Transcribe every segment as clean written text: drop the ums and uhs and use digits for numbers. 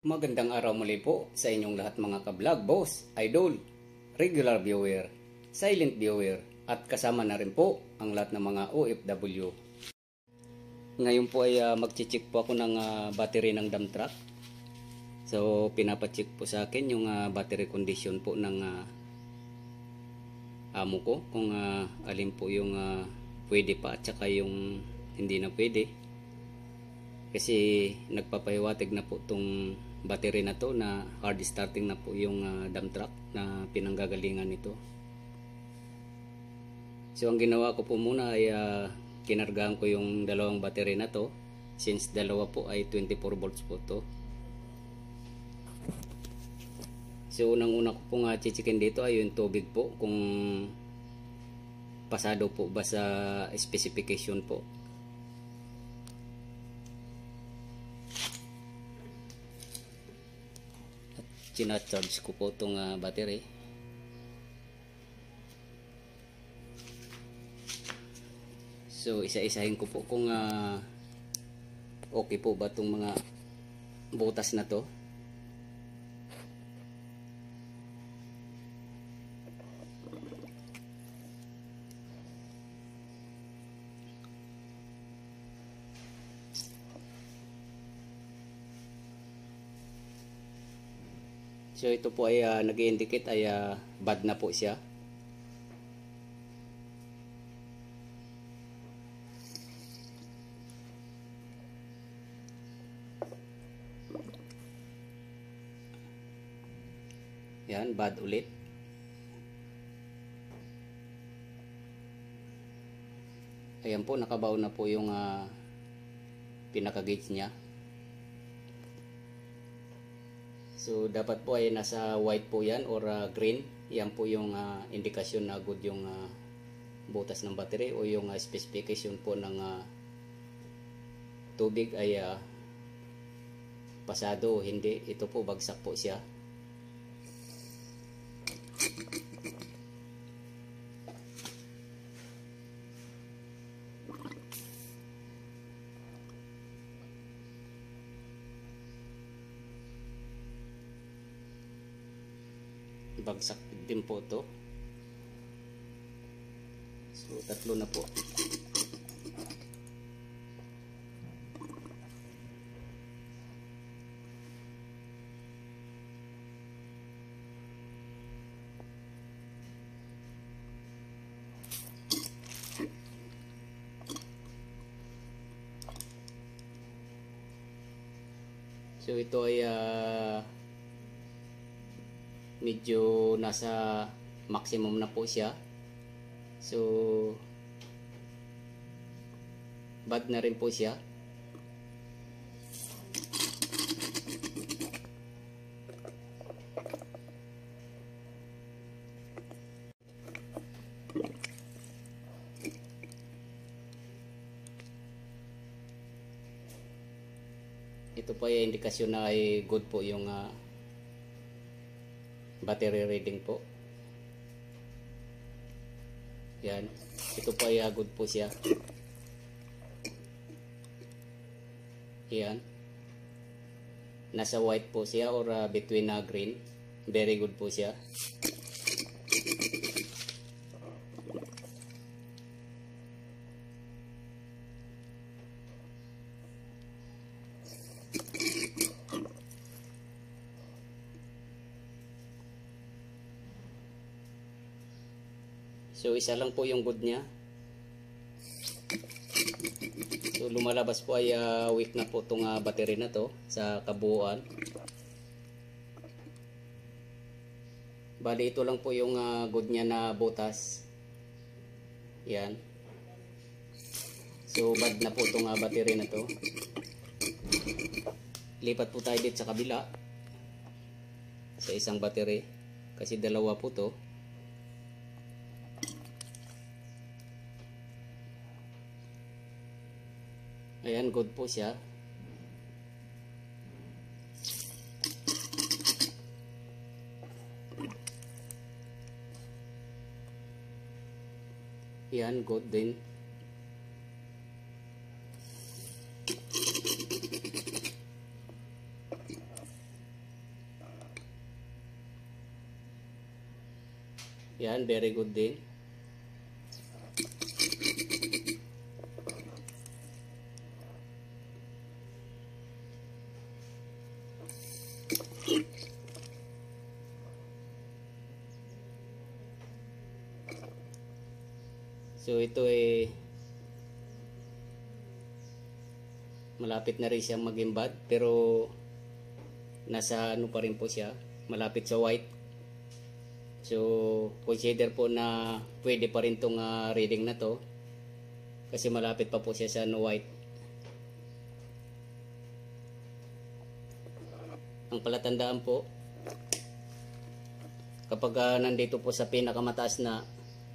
Magandang araw muli po sa inyong lahat mga ka-vlog, boss, idol, regular viewer, silent viewer, at kasama na rin po ang lahat ng mga OFW. Ngayon po ay magche-check po ako ng battery ng dump truck. So pinapacheck po sa akin yung battery condition po ng amo ko, kung alin po yung pwede pa at saka yung hindi na pwede. Kasi nagpapahiwatig na po itong battery na to na hard starting na po yung dump truck na pinanggagalingan nito. So ang ginawa ko po muna ay kinargahan ko yung dalawang battery na to, since dalawa po ay 24 volts po to. So unang-una ko pong chichikin dito ay yung tubig po, kung pasado po ba sa specification po. At sinacharge ko po itong battery. So isa-isahin ko po kung okay po ba itong mga butas na to. So ito po ay nag-indicate ay bad na po siya. Yan, bad ulit. Ayan po, nakabaon na po yung pinaka-gauge niya. So dapat po ay nasa white po yan or green. Yan po yung indikasyon na good yung butas ng battery o yung specification po ng tubig ay pasado o hindi. Ito po, bagsak po siya. Bagsak din po to. So tatlo na po. So ito ay medyo nasa maximum na po siya. So bad na rin po siya. Ito po ay indikasyon na ay good po yung battery reading po. Yan. Ito po ay good po siya. Yan. Nasa white po siya or between green. Very good po siya. So isa lang po yung good niya. So lumalabas po ay weak na po itong battery na to sa kabuuan. Bali ito lang po yung good niya na butas. Yan. So bad na po itong battery na to. Lipat po tayo dito sa kabila. Sa isang battery. Kasi dalawa po to. Ayan, good po siya. Ayan, good din. Yan, very good din. So ito ay malapit na rin siyang maging bad, pero nasa ano pa rin po siya, malapit sa white. So consider po na pwede pa rin tong reading na to kasi malapit pa po siya sa no white. Ang palatandaan po, kapag nandito po sa pinakamataas na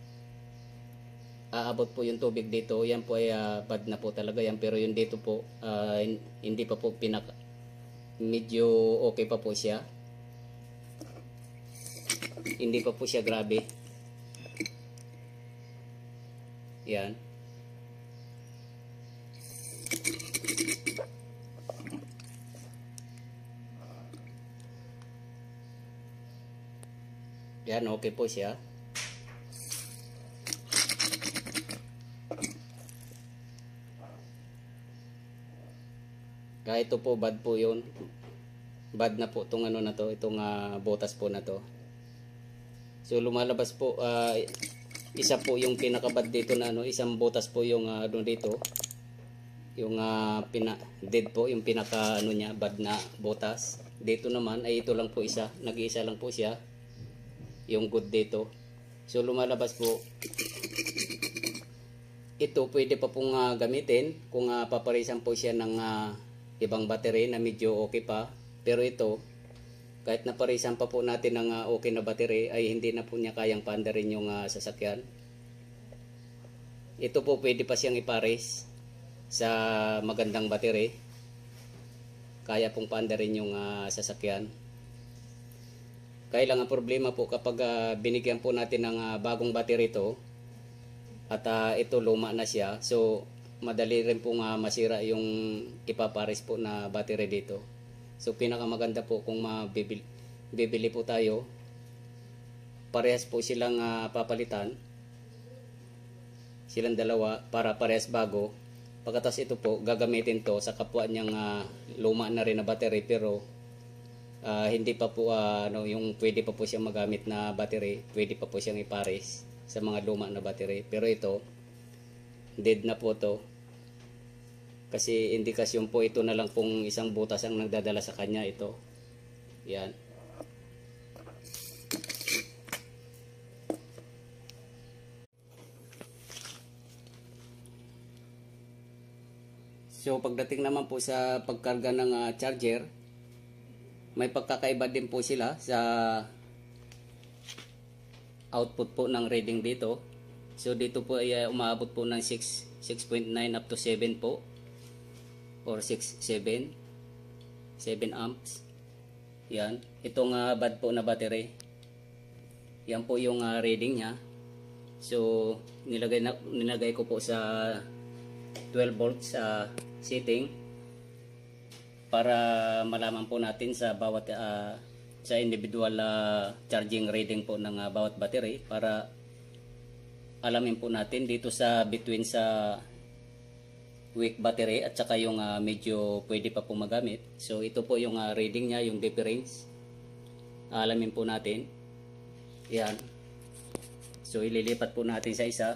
aabot po yung tubig dito, yan po ay bad na po talaga yan. Pero yung dito po hindi pa po medyo okay pa po siya, hindi pa po siya grabe. Yan. Yan, okay po siya. Kahit ito po bad po yun. Bad na po itong ano na to, itong butas po na to. So lumalabas po isa po yung pinakabad dito na ano, isang butas po yung ano dito. Yung dead po yung pinaka ano niya, bad na butas. Dito naman ay ito lang po isa, nag-iisa lang po siya. Yung good dito. So lumalabas po ito, pwede pa pong gamitin kung paparisan po siya ng ibang battery na medyo okay pa. Pero ito, kahit naparisan pa po natin ng okay na battery, ay hindi na po niya kayang paandarin yung sasakyan. Ito po pwede pa siyang ipares sa magandang battery. Kaya pong paandarin yung sasakyan. Kaya lang ang problema po kapag binigyan po natin ng bagong battery ito at ito luma na siya, so madali rin pong masira yung ipapares po na battery dito. So pinakamaganda po kung bibili po tayo, parehas po silang papalitan, silang dalawa para parehas bago. Pagkatapos ito po gagamitin to sa kapwa niyang luma na rin na battery, pero hindi pa po yung pwede pa po siyang magamit na battery, pwede pa po siyang ipares sa mga luma na battery. Pero ito dead na po to kasi indikasyon po ito na lang pong isang butas ang nagdadala sa kanya. Ito, yan. So pagdating naman po sa pagkarga ng charger, may pagkakaiba din po sila sa output po ng reading dito. So dito po ay umaabot po ng 6.9 up to 7 po, or 7 amps. Yan, itong bad po na battery, yan po yung reading nya. So nilagay ko po sa 12 volts sa setting para malaman po natin sa bawat sa individual charging reading po ng bawat battery, para alamin po natin dito sa between sa weak battery at saka yung medyo pwede pa po magamit. So ito po yung reading nya, yung difference. Alamin po natin. Yan. So ililipat po natin sa isa.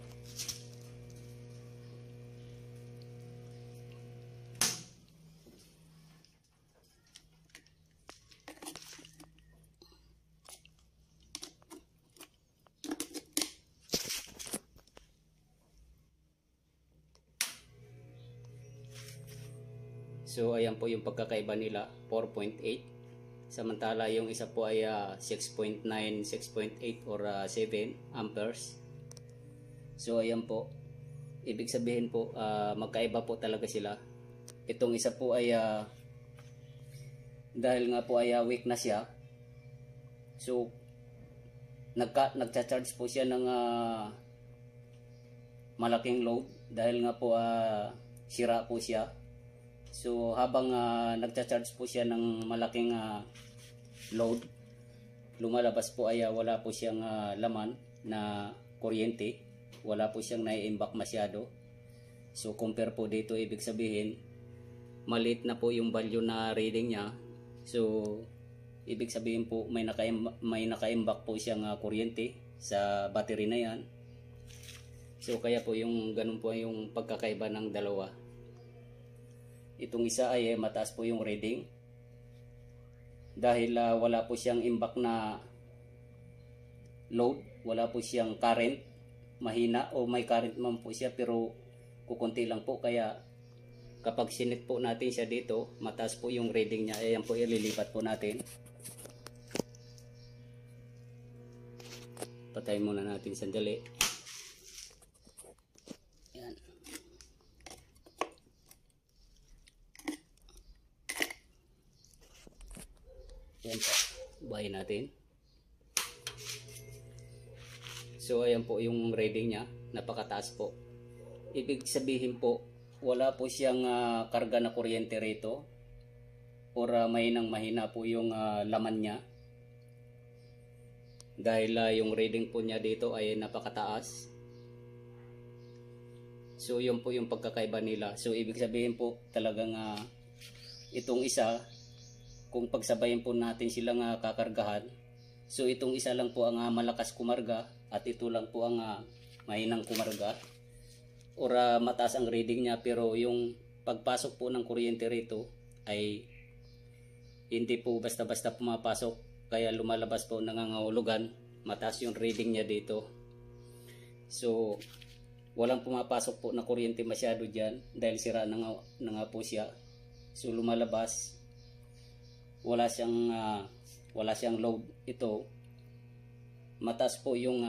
So ayan po yung pagkakaiba nila, 4.8. Samantala yung isa po ay 6.9, 6.8 or 7 amperes. So ayan po, ibig sabihin po magkaiba po talaga sila. Itong isa po ay dahil nga po ay weak na siya, so nagcha-charge po siya ng malaking load dahil nga po sira po siya. So habang nagcha-charge po siya ng malaking load, lumalabas po ay wala po siyang laman na kuryente, wala po siyang nai-imbak masyado. So compare po dito, ibig sabihin maliit na po yung value na reading niya. So ibig sabihin po may naka-imbak po siyang kuryente sa battery na yan. So kaya po yung ganun po yung pagkakaiba ng dalawa. Itong isa ay mataas po yung reading dahil wala po siyang imbak na load, wala po siyang current, mahina, o may current man po siya pero kukunti lang po, kaya kapag sinit po natin siya dito, mataas po yung reading niya. Ayan po, ililipat po natin. Patayin muna natin sandali. Ayan. Ayan po, buhayin natin. So ayan po yung reading niya, napakataas po. Ibig sabihin po, wala po siyang karga na kuryente rito, or mahina po yung laman niya, dahil yung reading po niya dito ay napakataas. So yun po yung pagkakaiba nila. So ibig sabihin po talagang itong isa, kung pagsabayin po natin silang kakargahan, so itong isa lang po ang malakas kumarga at ito lang po ang mahinang kumarga, or mataas ang reading niya pero yung pagpasok po ng kuryente rito ay hindi po basta-basta pumapasok, kaya lumalabas po nangangahulugan mataas yung reading niya dito. So walang pumapasok po na kuryente masyado dyan dahil sira na nga po siya. So lumalabas, wala siyang load. Ito mataas po yung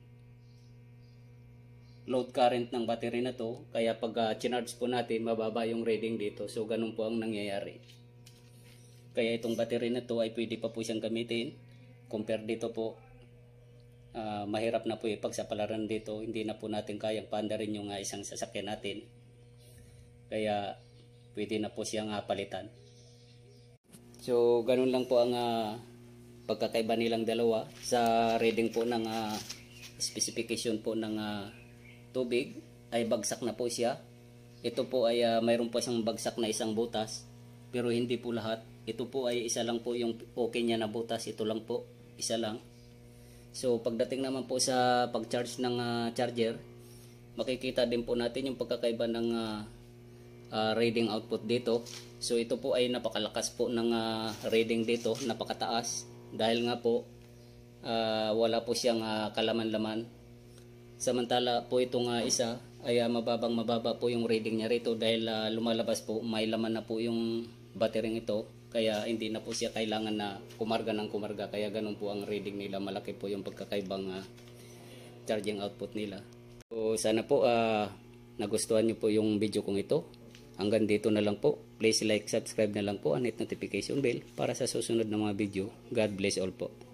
load current ng battery na to, kaya pag charge po natin, mababa yung reading dito. So ganun po ang nangyayari. Kaya itong battery na to ay pwede pa po siyang gamitin. Compare dito po, mahirap na po ipagsapalaran dito. Hindi na po natin kayang paandarin yung isang sasakyan natin. Kaya pwede na po siyang palitan. So ganun lang po ang pagkakaiba nilang dalawa sa reading po ng specification po ng tubig. Ay bagsak na po siya. Ito po ay mayroon po siyang bagsak na isang butas, pero hindi po lahat. Ito po ay isa lang po yung okay niya na butas. Ito lang po, isa lang. So pagdating naman po sa pag-charge ng charger, makikita din po natin yung pagkakaiba ng reading output dito. So ito po ay napakalakas po ng reading dito, napakataas, dahil nga po wala po siyang kalaman-laman. Samantala po itong isa ay mababa po yung reading niya rito dahil lumalabas po, may laman na po yung battery ito, kaya hindi na po siya kailangan na kumarga ng kumarga. Kaya ganun po ang reading nila, malaki po yung pagkakaibang charging output nila. So sana po nagustuhan nyo po yung video kong ito. Hanggang dito na lang po. Please like, subscribe na lang po, and hit notification bell para sa susunod na mga video. God bless all po.